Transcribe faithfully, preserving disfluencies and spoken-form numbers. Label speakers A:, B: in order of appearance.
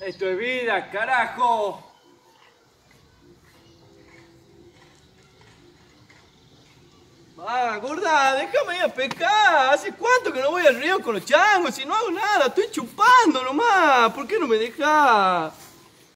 A: Esto es vida, carajo. Va, gorda, déjame ir a pescar. ¿Hace cuánto que no voy al río con los changos? Si no hago nada, estoy chupando nomás. ¿Por qué no me dejas?